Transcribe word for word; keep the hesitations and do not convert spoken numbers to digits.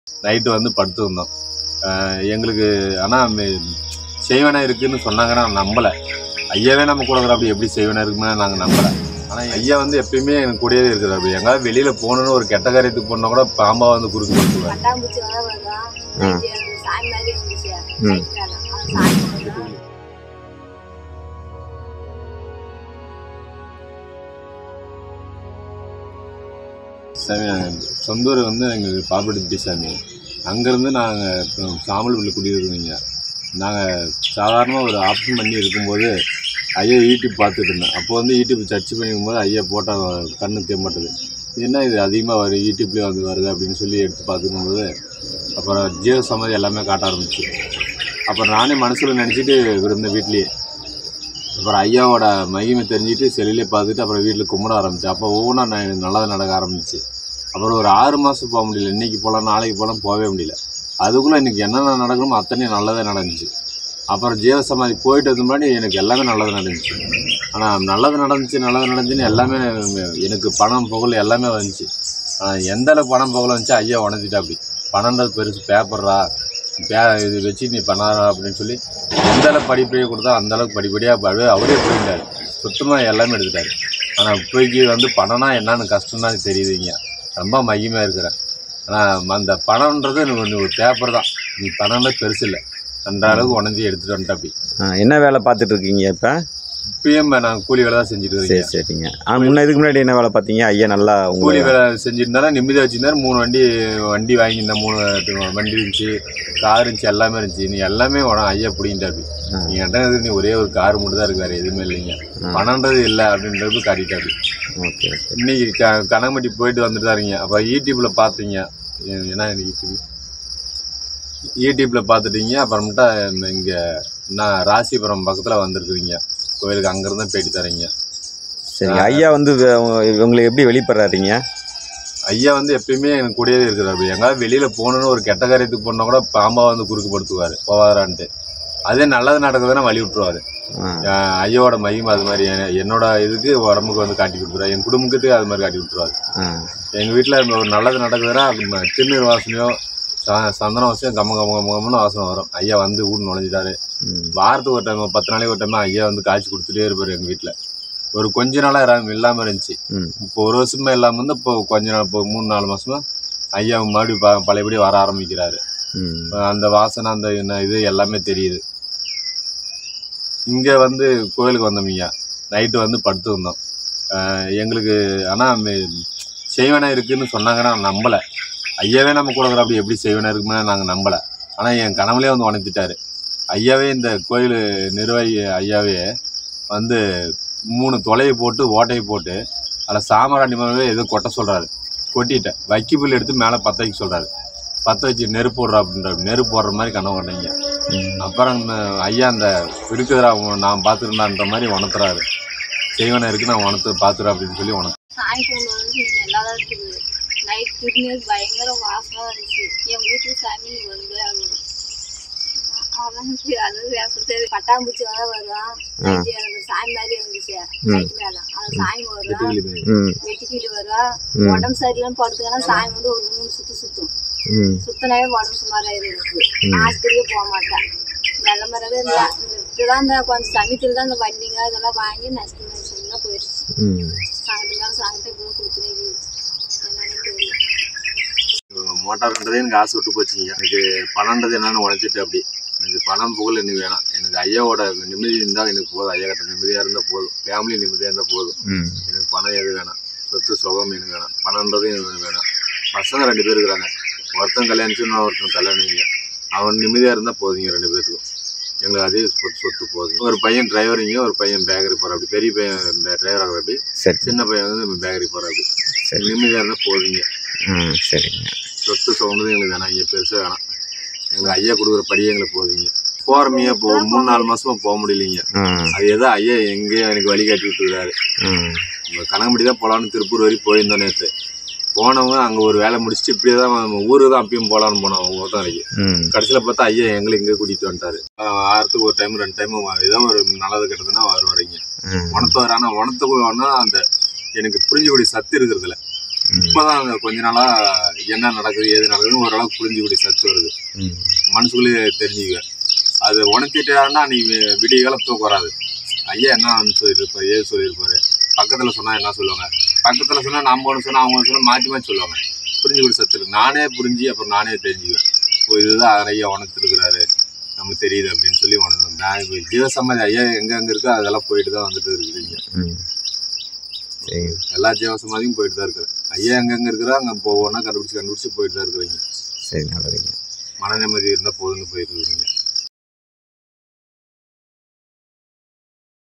Night வந்து படுத்துருந்தோம். எங்களுக்கு ஆனால் செய்வனை இருக்குதுன்னு சொன்னாங்கன்னா நான் நம்பலை. ஐயாவே நம்ம கூட இருக்கிற அப்படி எப்படி செய்வனை இருக்குன்னு நாங்கள் நம்பலை. ஆனால் ஐயா வந்து எப்பயுமே எனக்கு கூடவே இருக்கிறார். அப்படி எங்கேயாவது வெளியில் போகணுன்னு ஒரு கெட்ட காரியத்துக்கு போனால் கூட பாம்பா வந்து குறுக்கு கொடுத்துருவார். சாமி சொந்த ஊர் வந்து எங்களுக்கு பாப்பட்டி சாமி. அங்கேருந்து நாங்கள் இப்போ சாமல் வீட்டில் குடியிருந்தீங்க. நாங்கள் சாதாரணமாக ஒரு ஆப்ஷன் பண்ணி இருக்கும்போது ஐயா யூடியூப் பார்த்துட்டு இருந்தேன். அப்போ வந்து யூடியூப் சர்ச் பண்ணிக்கும்போது ஐயா போட்டால் கண்ணு தேம்பட்டது. என்ன இது அதிகமாக வரும் யூடியூப்லேயே வந்து வருது அப்படின்னு சொல்லி எடுத்து பார்த்துக்கும்போது அப்புறம் ஜீவ சமாதி எல்லாமே காட்ட ஆரம்பிச்சு. அப்புறம் நானே மனசில் நினச்சிட்டு இருந்தேன் வீட்லேயே. அப்புறம் ஐயாவோட மகிமை தெரிஞ்சுட்டு செல்லிலே பார்த்துட்டு அப்புறம் வீட்டில் கும்பிட ஆரம்பித்தேன். அப்போ ஒவ்வொன்றா நான் நல்லதாக நடக்க ஆரம்பிச்சு. அப்புறம் ஒரு ஆறு மாதம் போக முடியல. இன்றைக்கி போகலாம் நாளைக்கு போகலாம் போகவே முடியல. அதுக்குள்ளே இன்றைக்கி என்னென்ன நடக்கணுமோ அத்தனையும் நல்லதாக நடந்துச்சு. அப்புறம் ஜீவ சமாதி போயிட்டு வந்து முன்னாடி எனக்கு எல்லாமே நல்லது நடந்துச்சு. ஆனால் நல்லது நடந்துச்சு நல்லது நடந்துச்சுன்னு எல்லாமே எனக்கு பணம் புகழ் எல்லாமே வந்துச்சு. ஆனால் எந்த அளவுக்கு பணம் புகழ் வந்துச்சு ஐயா உணர்த்திட்டா. அப்படி பணன்றது பெருசு பேப்பர்ரா பே இது வச்சு நீ பண்ணாரா அப்படின்னு சொல்லி எந்த அளவுக்கு படிப்படியே கொடுத்தா அந்தளவுக்கு படிப்படியாக அவரே போயிருந்தார். சுத்தமாக எல்லாமே எடுத்துட்டார். ஆனால் இப்போக்கி வந்து பணம்னா என்னன்னு கஷ்டம்தான் தெரியுதுங்க. ரொம்ப மகிமையாக இருக்கிறேன். ஆனால் அந்த பணம்ன்றது எனக்கு ஒரு பேப்பர் தான். நீ பணம்னா பெருசு இல்லை அந்த அளவுக்கு உணர்ந்து எடுத்துகிட்டு வந்துட்டா. அப்படி என்ன வேலை பார்த்துட்டு இருக்கீங்க இப்போ? இப்பயும் நாங்கள் கூலி வேலை தான் செஞ்சுட்டு இருக்கேன். சரி சரிங்க. ஆனால் முன்ன இதுக்கு முன்னாடி என்ன வேலை பார்த்தீங்க? ஐயா நல்லா கூலி வேலை செஞ்சுருந்தாலும் நிம்மதியாக வச்சுருந்தாரு. மூணு வண்டி வண்டி வாங்கியிருந்தேன். மூணு வண்டி இருந்துச்சு, கார் இருந்துச்சு, எல்லாமே இருந்துச்சு. நீ எல்லாமே உடனே ஐயா பிடிங்கிட்டா. அப்படி நீ என்கிட்ட நீ ஒரே ஒரு கார் மட்டும் தான் இருக்கு, வேறு எதுவுமே இல்லைங்க. பணன்றது இல்லை அப்படின்றது காட்டிட்டா. அப்படி ஓகே. இன்னைக்கு க கனகம்பட்டி போயிட்டு வந்துட்டு தான் இருக்கீங்க. அப்போ யூடியூப்பில் பார்த்தீங்க. ஏன்னா யூடியூப் யூடியூப்பில் பார்த்துட்டீங்க. அப்புறமேட்டா இங்கே நான் ராசிபுரம் பக்கத்தில் வந்துருக்குறீங்க கோயிலுக்கு. அங்கேருந்து போயிட்டு தரீங்க. சரி. ஐயா வந்து உங்களை எப்படி வெளிப்படுறாருங்க? ஐயா வந்து எப்பயுமே எனக்கு கூடவே இருக்கிறார். அப்படி எங்கேயாவது வெளியில் போகணுன்னு ஒரு கெட்ட காரியத்துக்கு போனால் கூட பாம்பா வந்து குறுக்குப்படுத்துவார் போவாரான்ட்டு. அதே நல்லது நடக்குதுன்னா வழி விட்டுருவார். ஐயாவோட மகிமை அது மாதிரி என்னோட இதுக்கு உடம்புக்கு வந்து காட்டி கொடுத்துருவார். என் குடும்பத்துக்கு அது மாதிரி காட்டி விட்டுருவார். எங்கள் வீட்டில் ஒரு நல்லது நடக்குதுன்னா திருநீர் வாசனையோ சந்தன வாசனையோ கம்ம கம்ம கம்ம கம்மன்னு வாசனை வரும். ஐயா வந்து வீடு நுழைஞ்சிட்டாரு. வாரத்துக்கு ஒரு டைம் பத்து நாளைக்கு ஒரு டைம் ஐயா வந்து காய்ச்சி கொடுத்துட்டே இருப்பார். எங்கள் வீட்டில் ஒரு கொஞ்ச நாளாக இல்லாமல் இருந்துச்சு. இப்போ ஒரு வருஷமா இல்லாமல் வந்து இப்போ கொஞ்ச நாள் இப்போ மூணு நாலு மாசமா ஐயா மறுபடியும் ப பழையபடி வர ஆரம்பிக்கிறாரு. அந்த வாசனை அந்த இது எல்லாமே தெரியுது. இங்கே வந்து கோயிலுக்கு வந்தோம்யா. நைட்டு வந்து படுத்துருந்தோம். எங்களுக்கு ஆனால் செய்வனை இருக்குதுன்னு சொன்னாங்கன்னா நான் நம்பலை. ஐயாவே நம்ம கூட இருக்கிற அப்படி எப்படி செய்வனை இருக்குன்னு நாங்கள் நம்பலை. ஆனால் என் கனவுலேயே வந்து உணர்த்திட்டாரு. ஐயாவே இந்த கோயில் நிர்வாகி ஐயாவே வந்து மூணு தொலையை போட்டு ஓட்டையை போட்டு அதில் சாமராணி மேலே எதுவும் கொட்ட சொல்கிறாரு. கொட்டிட்டேன். வைக்கி புல் எடுத்து மேலே பற்ற வைக்க சொல்கிறாரு. பற்ற வச்சு நெருப்பு போடுறா அப்படின்ற நெருப்பு போடுற மாதிரி கனவு கண்டீங்க. அப்புறம் ஐயா அந்த இருக்குதுரா நான் பார்த்துருந்தான்ற மாதிரி உணர்த்துறாரு. செய்வனை இருக்குது நான் உணர்த்து பார்த்துறேன் அப்படின்னு சொல்லி உணர்த்து. நைட் திருநீர் பயங்கர வாசமாக இருந்துச்சு. என் வீட்டு சாமி வந்து அதாவது பட்டாம்பூச்சி வர வரும். சாமி மாதிரி இருந்துச்சு. நைட் மேல அந்த சாமி வரும், வெட்டிக்கிளி வரும். உடம்பு சரியில்லைன்னு படுத்துக்கன்னா சாமி வந்து ஒரு மூணு சுத்து சுத்தும். சுத்தினாவே உடம்பு சுமாராயிரும். எனக்கு ஆஸ்பத்திரியே போக மாட்டேன். நல்ல மாதிரியாவே இல்லை. இப்படிதான் இந்த கொஞ்சம் சமயத்தில் தான் இந்த வண்டிங்க இதெல்லாம் வாங்கி நஷ்டம் நஷ்டம் போயிடுச்சு. சாங்கத்துக்கான சாங்கத்தை இப்போ கொடுத்துனே மோட்டார்ன்றதே எனக்கு ஆசை விட்டு போச்சுங்க. எனக்கு பணம்ன்றது என்னன்னு உழைச்சிட்டு. அப்படி எனக்கு பணம் புகழ் எனக்கு வேணாம். எனக்கு ஐயாவோட நிம்மதி இருந்தால் எனக்கு போதும். ஐயா கிட்ட நிம்மதியாக இருந்தால் போதும். ஃபேமிலி நிம்மதியாக இருந்தால் போதும். எனக்கு பணம் எது வேணாம். சொத்து சுகம் எனக்கு வேணாம். பணம்ன்றது எனக்கு வேணாம். பசங்க ரெண்டு பேர் இருக்கிறாங்க. ஒருத்தன் கல்யாணிச்சு நான் ஒருத்தன் கல்யாணிங்க. அவன் நிம்மதியாக இருந்தால் போதுங்க. ரெண்டு பேருக்கும் எங்களுக்கு அதே சொத்து சொத்து போதும். ஒரு பையன் டிரைவரிங்க, ஒரு பையன் பேக்கரி போகிற. அப்படி பெரிய பையன் டிரைவர் ஆகிற. அப்படி சின்ன பையன் வந்து பேக்கரி போகிற. அப்படி நிம்மதியாக இருந்தால் போதுங்க. சரிங்க. சொத்து சுகம்னது எங்களுக்கு வேணாம். இங்கே பெருசாக வேணாம். எங்களுக்கு ஐயா கொடுக்குற படியே எங்களுக்கு போதுங்க. போகிறமையா போ மூணு நாலு மாசமா போக முடியலைங்க. அது ஏதோ ஐயா எங்கேயோ எனக்கு வழி காட்டி விட்டுருக்காரு. கனகம்பட்டி தான் போகலான்னு திருப்பூர் வரைக்கும் போயிருந்தோம் நேற்று. போனவங்க அங்கே ஒரு வேலை முடிச்சுட்டு இப்படியே தான் ஊருக்கு தான் அப்பயும் போகலான்னு போனோம். அவங்க ஒருத்தன் வரைக்கும் கடைசியில் பார்த்தா ஐயா எங்களை இங்கே கூட்டிகிட்டு வந்துட்டாரு. ஆயிரத்துக்கு ஒரு டைம் ரெண்டு டைம் ஏதோ ஒரு நல்லது கெட்டதுன்னா வருவாருங்க. உணத்து வர. ஆனால் உணத்துக்கு வேணா அந்த எனக்கு புரிஞ்சக்கூடிய சத்து இருக்கிறதுல இப்போதான் அந்த கொஞ்ச நாளா என்ன நடக்குது ஏது நடக்குதுன்னு ஓரளவுக்கு புரிஞ்சுக்கூடிய சத்து வருது. மனசுக்குள்ளேயே தெரிஞ்சுக்க. அது உணர்த்திட்டாருன்னா நீ விடிய காலம் தூக்கம் வராது. ஐயா என்ன சொல்லியிருப்பாரு ஏது சொல்லியிருப்பாரு, பக்கத்தில் சொன்னால் என்ன சொல்லுவாங்க, பக்கத்தில் சொன்னால் நம்ம ஒன்று சொன்னால் அவங்க ஒன்று சொன்னால் மாற்றி மாற்றி சொல்லுவாங்க. புரிஞ்சுக்கூடிய சத்து இருக்கு. நானே புரிஞ்சு அப்புறம் நானே தெரிஞ்சுக்குவேன். இப்போ இதுதான் ஐயா உணர்த்துருக்கிறாரு நமக்கு தெரியுது அப்படின்னு சொல்லி உணர்ந்து நான் இப்போ ஜீவசமாதி ஐயா எங்கே எங்கே இருக்கோ அதெல்லாம் போயிட்டு தான் வந்துட்டு இருக்குதுங்க. எல்லா ஜீவசமாதியும் போயிட்டு தான் இருக்கிறேன். ஐயா எங்கெங்கே இருக்கிறா அங்கே போவோன்னா கண்டுபிடிச்சி கண்டுபிடிச்சி போயிட்டு தான் இருக்கிறீங்க. சரி, நல்லதுங்க. மன நிம்மதி இருந்தால் போதுன்னு போயிட்டு இருக்குங்க.